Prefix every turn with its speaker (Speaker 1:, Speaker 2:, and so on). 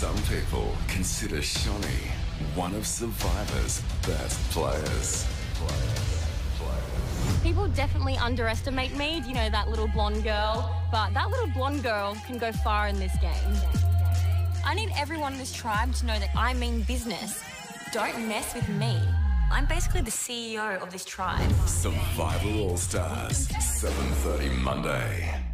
Speaker 1: Some people consider Shonee one of Survivor's best players.
Speaker 2: People definitely underestimate me, you know, that little blonde girl, but that little blonde girl can go far in this game. I need everyone in this tribe to know that I mean business. Don't mess with me. I'm basically the CEO of this tribe.
Speaker 1: Survivor All Stars, 7:30 Monday.